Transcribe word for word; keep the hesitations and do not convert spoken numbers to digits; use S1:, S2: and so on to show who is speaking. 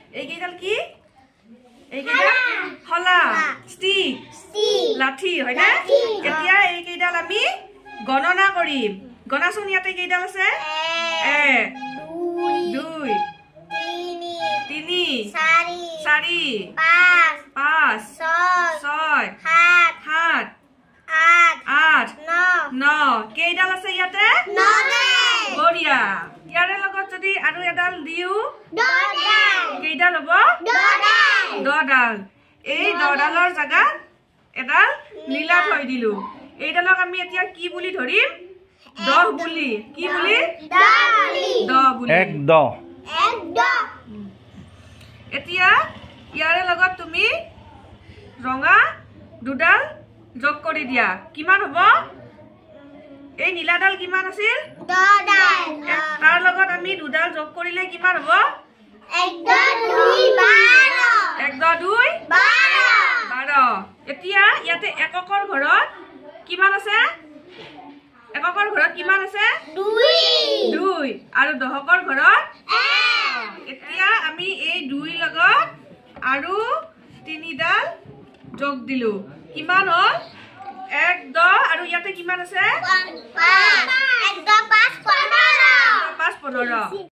S1: এইকেইডাল কি এইকেইডাল হলা ষ্টিক লাঠি হয় না এতিয়া এইকেইডাল আমি গণনা কৰিম গণাচোন ইয়াতে কেইডাল আছে এক দুই তিনি চাৰি পাঁচ ছয় সাত আঠ ন কেইডাল আছে ইয়াতে বঢ়িয়া ইয়াৰে লগত যদি আৰু এডাল দিও কেইডাল হ'ব দহডাল এই দহডালৰ জাগাত এডাল নীলা থৈ দিলো এইডালক আমি এতিয়া কি বুলি ধৰিম দহ বুলি কি বুলি দহ বুলি
S2: এক দহ
S1: এতিয়া ইয়াৰে লগত তুমি ৰঙা দুডাল যোগ কৰি দিয়া কিমান হ'ব এই নীলাডাল কিমান আছিল তাৰ লগত আমি দুডাল যোগ কৰিলে কিমান হ'ব এক দহ দুই বাৰ এতিয়া ইয়াতে এককৰ ঘৰত কিমান আছে এককৰ ঘৰত কিমান আছে দুই আৰু দহকৰ ঘৰত এতিয়া আমি এই দুই লগত আৰু তিনিডাল যোগ দিলো কিমান হ'ল এক দহ আৰু ইয়াতে কিমান আছে পাঁচ পোন্ধৰ